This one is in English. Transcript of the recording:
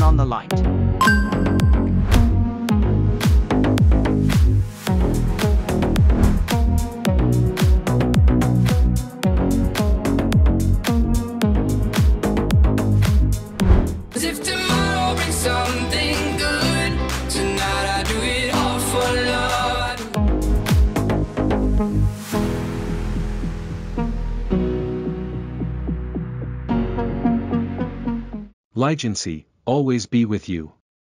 on the light. If tomorrow brings something good, tonight I do it all for love. Ligency, always be with you.